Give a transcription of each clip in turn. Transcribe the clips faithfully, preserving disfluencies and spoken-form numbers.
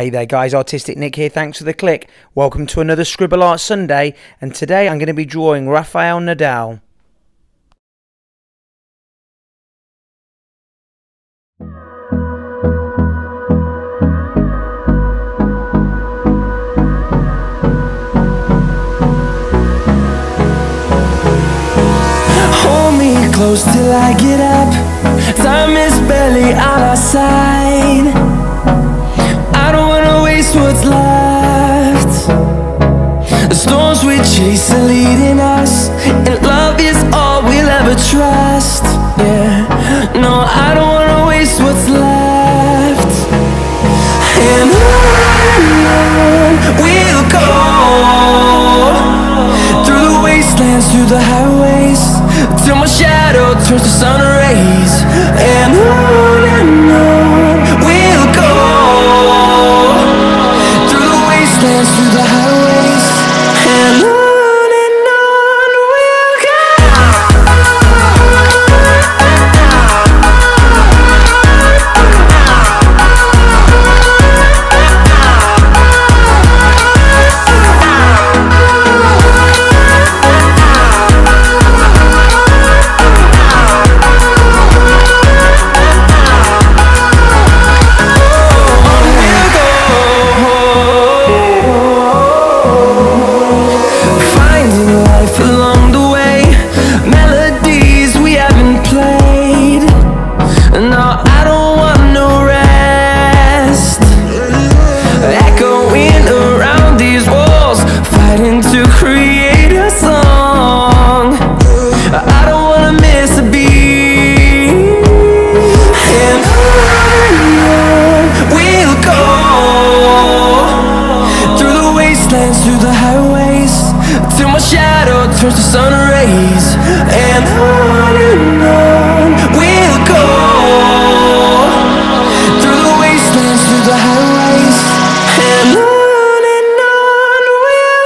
Hey there guys, Artistic Nick here, thanks for the click. Welcome to another Scribble Art Sunday, and today I'm going to be drawing Rafael Nadal. Hold me close till I get up. Time is barely on our side. I don't wanna waste what's left. The storms we chase are leading us, and love is all we'll ever trust. Yeah, no, I don't wanna waste what's left. And on we'll go, through the wastelands, through the highways, till my shadow turns to sun rays. And on and on we'll go, through the wastelands, through the highways, and on. Through the highways, till my shadow turns to sun rays. And on and on we'll go, through the wastelands, through the highways, and on and on we'll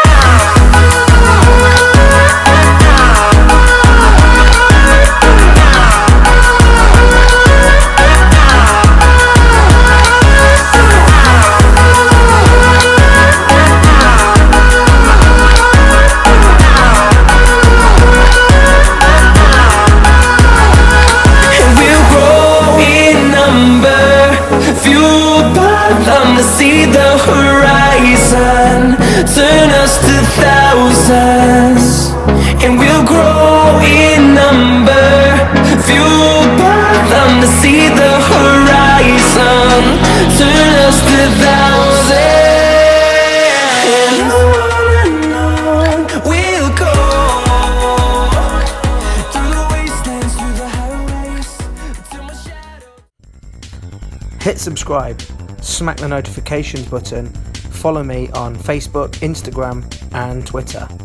to see the horizon, turn us to thousands, and we'll grow in number, fueled by them to see the horizon, turn us to thousands, and on and on we'll go, through the wastelands, through the highways, till my shadow. Hit subscribe, smack the notifications button, follow me on Facebook, Instagram and Twitter.